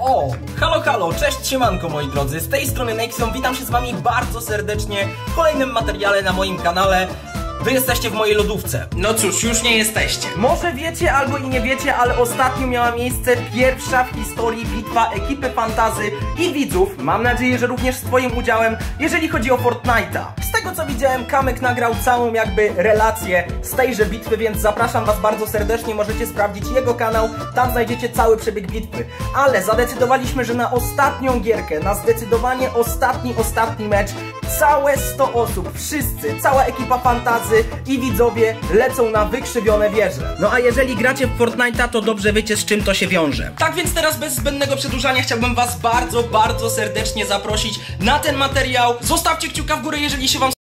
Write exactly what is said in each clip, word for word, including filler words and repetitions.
O, halo halo, cześć siemanko moi drodzy, z tej strony Nexon, witam się z wami bardzo serdecznie w kolejnym materiale na moim kanale. Wy jesteście w mojej lodówce. No cóż, już nie jesteście. Może wiecie albo i nie wiecie, ale ostatnio miała miejsce pierwsza w historii bitwa ekipy Fantazy i widzów, mam nadzieję, że również z twoim udziałem, jeżeli chodzi o Fortnite'a. Z tego co widziałem, Kamek nagrał całą jakby relację z tejże bitwy, więc zapraszam was bardzo serdecznie, możecie sprawdzić jego kanał, tam znajdziecie cały przebieg bitwy. Ale zadecydowaliśmy, że na ostatnią gierkę, na zdecydowanie ostatni, ostatni mecz, całe sto osób, wszyscy, cała ekipa Fantazy i widzowie lecą na wykrzywione wieże. No a jeżeli gracie w Fortnite'a, to dobrze wiecie, z czym to się wiąże. Tak więc teraz bez zbędnego przedłużania chciałbym was bardzo, bardzo serdecznie zaprosić na ten materiał. Zostawcie kciuka w górę, jeżeli się wam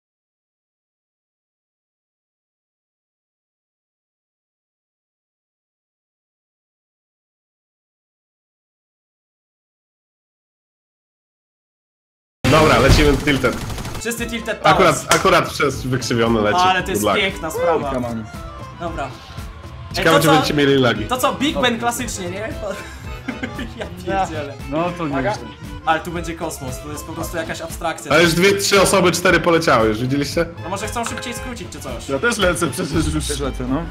Dobra, lecimy Tilted. Wszyscy Tilted Towers. Akurat, akurat przez wykrzywiony leci. Ale to jest piękna sprawa. Come on. Dobra. Ciekawe, czy będziecie mieli lagi. To co, Big Ben klasycznie, nie? Ja pierdzielę. No to nie jest. Ale tu będzie kosmos, to jest po prostu jakaś abstrakcja. Ale już dwie, trzy osoby, cztery poleciały, już widzieliście? No może chcą szybciej skrócić czy coś. Ja też lecę, przecież już też lecę, no.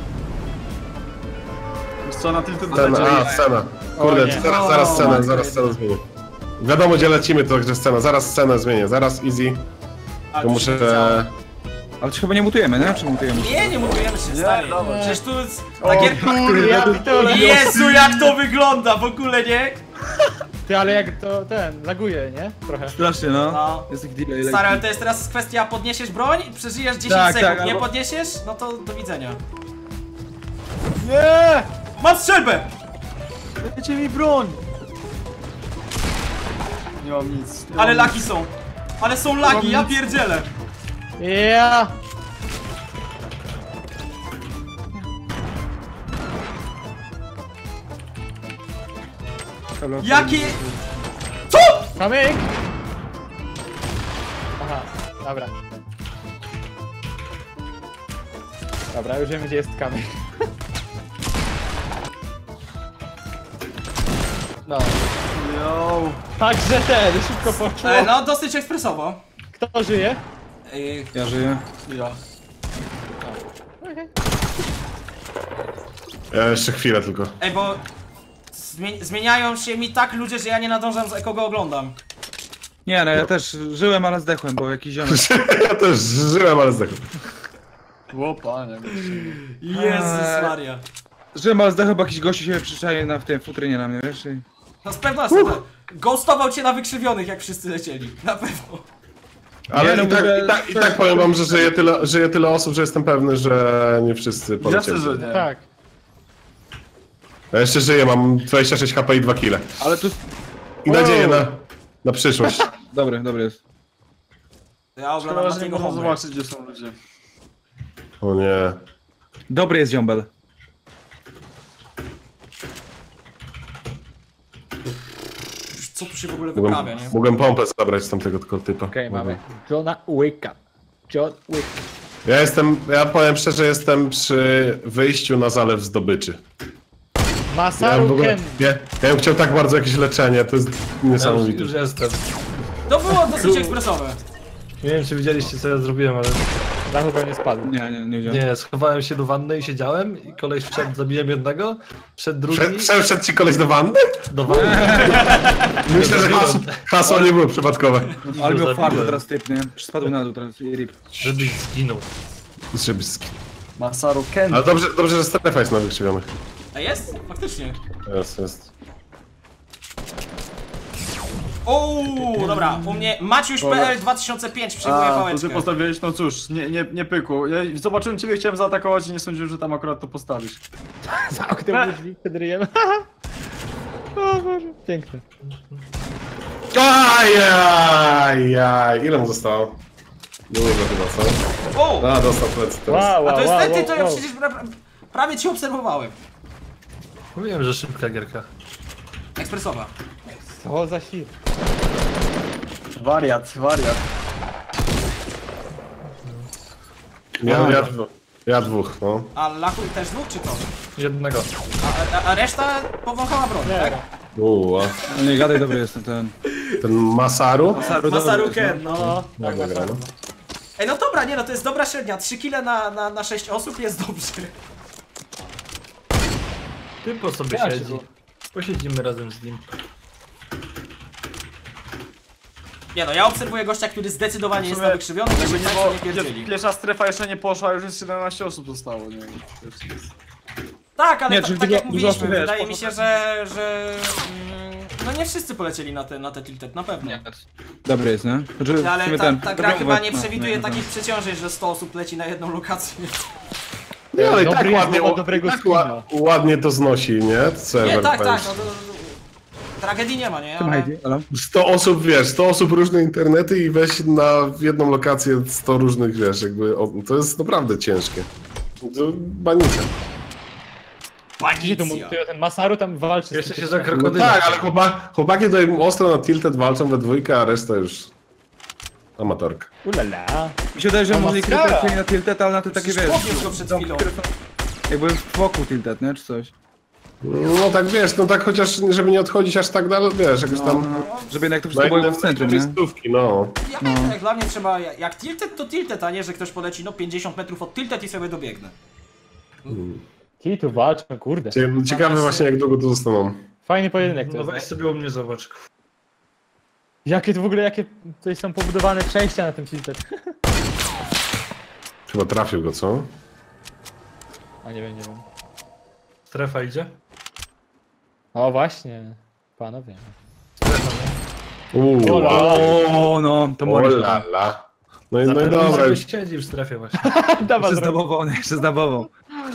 Wiesz co, na Tilted Scena, a, scena. Kurde, nie. zaraz, zaraz scenę, zaraz scenę zmienię. Wiadomo, gdzie lecimy, to także scena. Zaraz scenę zmienię, zaraz easy. A, To muszę... Ale czy chyba nie mutujemy, nie? Czy mutujemy? Nie, nie mutujemy się, stary. dobra. Przecież tu jest... O Gier... Jezu, jak to wygląda w ogóle, nie? Ty, ale jak to ten, laguje, nie? Trochę. Strasznie, no. No. Jest taki delay. Stary, ale to jest teraz kwestia, podniesiesz broń i przeżyjesz dziesięć Tak, sekund, tak, nie albo- podniesiesz? No to do widzenia. Nie! Mam strzelbę! Dajcie mi broń! Nie mam nic. Nie Ale mam lagi są. Ale są lagi, ja pierdzielę. Ja! nic. Jakie... Co?! Kamyk! Aha, dobra. Dobra, już wiemy, gdzie jest kamyk. No. Yo. Także ten, szybko poszło. E, no, dosyć ekspresowo. Kto żyje? Ej, Ja żyję. ja. Ja jeszcze chwilę tylko. Ej, bo... Zmie zmieniają się mi tak ludzie, że ja nie nadążam, z kogo oglądam. Nie, no ja też żyłem, ale zdechłem, bo jakiś ziomek. Ja też żyłem, ale zdechłem. O panie. Jezus Maria. Żyłem, ale zdechłem, bo jakiś gościu się przyczaił na w tym futrynie na mnie, wiesz? I... No z pewnością. Ghostował cię na wykrzywionych, jak wszyscy lecieli. Na pewno. Ale Nie, no i, tak, mówię- i, tak, i tak powiem wam, że żyje tyle, żyje tyle osób, że jestem pewny, że nie wszyscy polecieli. Jasne, że nie. Tak. Ja jeszcze żyję, mam dwadzieścia sześć H P i dwa kile. Ale tu... I nadzieję na, na przyszłość. Dobry, dobry jest. Ja oglądam na tego home. gdzie są ludzie. O nie. Dobry jest ziombel. Co tu się w ogóle Mogłem, wyprawia, nie? mogłem pompę zabrać z tamtego tylko typa. Okej, okay, mamy Johna Wicka. John Wick. Ja jestem, ja powiem szczerze, jestem przy wyjściu na zalew zdobyczy. Ja bym, Masaru w ogóle, Ken. ja, ja bym chciał tak bardzo jakieś leczenie, to jest niesamowite. Już jestem. To było dosyć ekspresowe. Nie wiem, czy widzieliście, co ja zrobiłem, ale Dachu pewnie spadł. Nie, nie, nie wziąłem. nie, schowałem się do wanny i siedziałem i koleś wszedł, zabiłem jednego, wszedł drugi Prze- prze- Wszedł ci koleś do wanny? do wanny. Myślę, że hasło, hasło nie było przypadkowe. Ale miał zabiłem. farta teraz typ, nie? Spadł na dół teraz i rip. Żebyś zginął. Żeby sk- Masaru Ken. Ale dobrze, dobrze, że strefa jest na wykrzywionych. A jest? Faktycznie. Jest, jest. Ooo, dobra, u mnie Maciuś P L dwa tysiące pięć przyjmuje A, to ty pałeczkę. postawiłeś, no cóż, nie, nie, nie pykło. Ja zobaczyłem ciebie, chciałem zaatakować i nie sądziłem, że tam akurat to postawisz. Za oknem drzwi przed ryjem. O Boże, piękne. Ajajaj, ile mu zostało? Dużo chyba, co? O! A, dostał plecy teraz. Wow, A wow, to jest wow, wtedy, wow, to ja wow. przecież pra prawie cię obserwowałem. Mówiłem, że szybka gierka. Ekspresowa. O, za świr. Wariat, wariat. Ja, ja, ja dwóch, no. A Lachu też dwóch czy to? Jednego. A, a, a reszta powąchała broń, Nie, tak? no. Uła. No nie gadaj, dobry jestem ten. Ten Masaru? Masaru, dobry Masaru jest, no. Ken, no. Tak, Dobra, Masaru. no. Ej, no dobra, nie no, to jest dobra średnia. trzy kile na, na, na sześć osób jest dobrze. Typo sobie Ja się siedzi. Posiedzimy razem z nim. Nie no, ja obserwuję gościa, który zdecydowanie jest sumie, na wykrzywiony, Jakby żeby nie tak było, nie pierdzieli. pierwsza strefa jeszcze nie poszła, już jest siedemnaście osób zostało, nie wiem. Tak, ale Nie, ta, czyli tak dużo- jak dużo mówiliśmy, osób, wiesz, wydaje mi poszło się, że, że mm, no nie wszyscy polecieli na te, na te tilted, na pewno. Dobry jest, nie? Znaczy, Ale w sumie ta, ten, ta gra problemowy- chyba nie no, przewiduje no, takich przeciążeń, że sto osób leci na jedną lokację. Nie, ale i Dobry tak jest ładnie, mowa dobrego tak skina. ła- ładnie to znosi, nie? Serwer, Nie, tak, powiem tak, no to, tragedii nie ma, nie? Tym Ale... Heidi, ale... sto osób, wiesz, sto osób różne internety i weź na w jedną lokację sto różnych, wiesz, jakby, o, to jest naprawdę ciężkie. To banica. Gdzie tu Panicja. ty, ten Masaru tam walczy z Jeszcze tym się za typem. No krokodylem. tak, ale chłopak, chłopaki tutaj ostro na tilted walczą we dwójkę, a reszta już amatorka. Ulala. Mi się wydaje, że A mogli Maskara. krytycznie na tilted, ale na te takie, wiesz... Podniósł go przed chwilą. Jakby wokół tilted, nie? Czy coś. No tak wiesz, no tak chociaż, żeby nie odchodzić aż tak dalej, wiesz, jakoś tam... No, żeby jednak to Na wszystko było innym w centrum, nie? miejscówki, no. Ja No. wiem, jak dla mnie trzeba, jak tilted to tilted, a nie, że ktoś poleci no pięćdziesiąt metrów od tilted i sobie dobiegnę. Ci tu walczą, kurde. Cie- Ciekawe właśnie, jak długo tu zostaną. Fajny pojedynek to No jest. weź no. sobie u mnie zobacz. Jakie to w ogóle, jakie tutaj są pobudowane przejścia na tym tilted. Chyba trafił go, co? A nie wiem, nie wiem. Strefa idzie? O właśnie, panowie. Strefa, nie? Uuu, Ola. O, no, to może. Olala. No i, no i Zapewne dobra, sobie już. siedzi w strefie właśnie. Dawaj, Jeszcze z dabową, nie, jeszcze z dabową.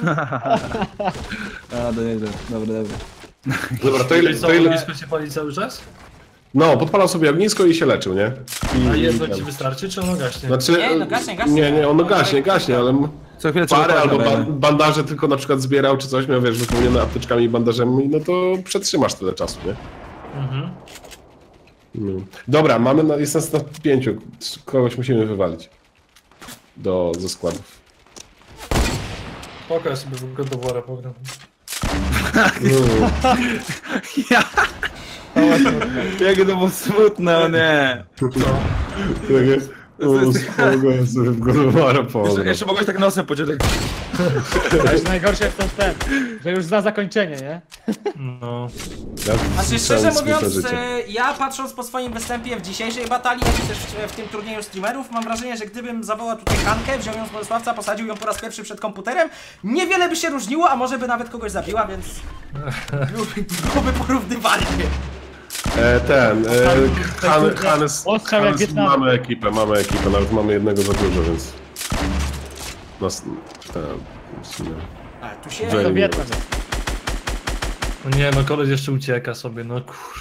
A, to nieźle. Dobra, dobra. Dobra, to ile, Czyli co, to ile... ognisko się pali cały czas? No, podpalał sobie ognisko i się leczył, nie? I, A jedno i- ci wystarczy, czy ono gaśnie? Znaczy, Nie, no gaśnie, gaśnie. Nie, nie, ono gaśnie, gaśnie, ale m- Co chwilę trzeba parę paść albo na ba wejdę. bandaże tylko na przykład zbierał, czy coś miał, wiesz, wypełnione apteczkami i bandażami, no to przetrzymasz tyle czasu, nie? Mhm. No. Dobra, mamy na, jest nas na pięciu, kogoś musimy wywalić. Do, ze składów. Spoko, ja sobie w God of War'a pogram. No. Jakie to było smutne, o nie. Takie, o, spoko, sobie w Godowara Jeszcze, pogram. jeszcze mogłeś tak nosem pociąć. A już najgorsze jest ten, ten, że już zna zakończenie, nie? No. Ja Znaczy słyszałem szczerze smutne mówiąc, życie. e, ja patrząc po swoim występie w dzisiejszej batalii, jak i też w, w tym turnieju streamerów, mam wrażenie, że gdybym zawołał tutaj Hankę, wziął ją z Bolesławca, posadził ją po raz pierwszy przed komputerem, niewiele by się różniło, a może by nawet kogoś zabiła, więc byłoby, byłoby porównywalnie. E, ten, e, Han, Hannes, Ostrzał jak Hannes Wietnam. mamy ekipę, mamy ekipę, nawet mamy jednego za dużo, więc... Nas, ten, w sumie... A, tu się... Że- To Wietnam jest. No nie, no koleś jeszcze ucieka sobie, no kur...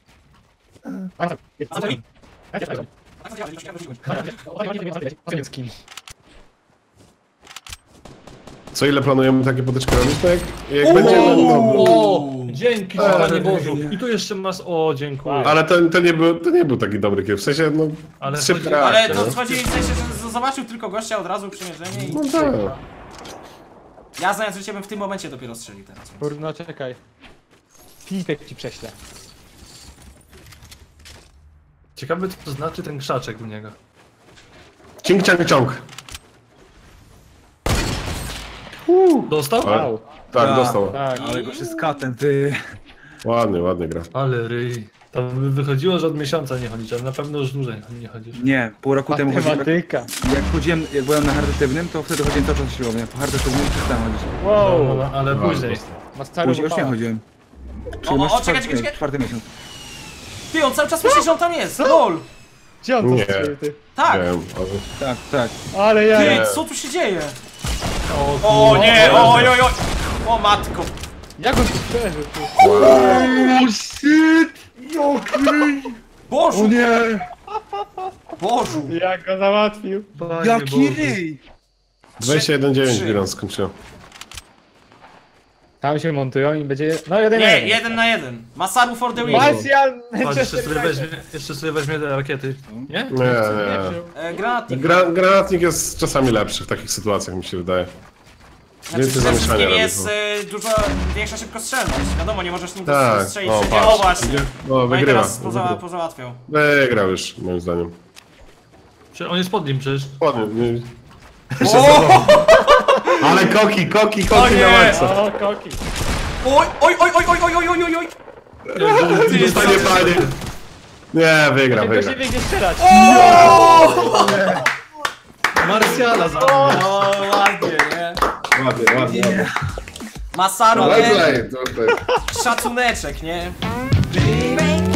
Co ile planujemy takie potyczki robić, to jak, jak będzie... No, O! Dzięki, Eee. Panie Bożu. I tu jeszcze masz... O, dziękuję. ale to, to, nie był, to nie był taki dobry kill, w sensie, no... Ale szybka chodzi- Ale akcja, to no. chodzi w sensie, że z- zobaczył tylko gościa od razu przymierzenie i... No tak. Ja znając życie bym w tym momencie dopiero strzelił teraz. Kurde, no czekaj. Filipek ci prześlę. Ciekawe, co to znaczy ten krzaczek u niego. Cink, ciąg, ciąg. Dostał? Ale- Wow. Tak, Tak. dostał. Tak. Ale go się z katem, ty. Ładnie, ładnie gra. Ale ryj. To by wychodziło, że od miesiąca nie chodzisz, ale na pewno już dłużej nie chodzisz. Nie, pół roku temu chodziłem. Matematyka. Jak chodziłem, jak byłem na charytatywnym, to wtedy chodziłem cały czas na siłownię. Po charytatywnym przestałem chodzić. No, Wow. no, no, ale Ładnie. później. Mastaru Później już nie chodziłem. Czyli O, masz o, czekaj, czwarty, czekaj, czekaj. czwarty miesiąc. Ty, on cały czas myśli, że on tam jest, lol! Gdzie on to Nie. strzelił, ty? Tak! Wiem, ale... Tak, tak. Ale ja... Ty, co tu się dzieje? O, O nie, oj, oj, oj! O matko! Jak on to przeżył, ty? Oh shit! Bożu! nie! Bożu! Jak go załatwił? Panie Jaki Boże. ryj! dwadzieścia jeden dziewięć Trzy. bilans skończyło. Tam się montują i będzie... No jeden na Nie, jeden. jeden na jeden. Masaru for the win. Martian! Patrz, jeszcze sobie weźmie, jeszcze sobie weźmie te rakiety. Nie? Nie, nie. E, granatnik. Gra, granatnik jest czasami lepszy w takich sytuacjach, mi się wydaje. Znaczy, Więcej przede zamieszania wszystkim robi, jest no. y, dużo większa szybkostrzelność. Wiadomo, nie możesz nim Tak, strzelić o, wszędzie. patrz. O właśnie. O, No i wygrywa. teraz poza, Wygrywa. pozałatwiał. Wygrał już, moim zdaniem. Przecież on jest pod nim przecież. Ładnie. nie- O! Ale koki, koki, O koki nie! na maksa. O, koki. Oj, oj, oj, oj, oj, oj, oj, oj, oj, oj! Ty dostanie panie. Nie, wygra, Tylko wygra. się biegnie strzelać. Marsjala za O, ładnie, nie? Ładnie, ładnie, ładnie. Masaru, Ale nie? play, to play. Szacuneczek, nie? Break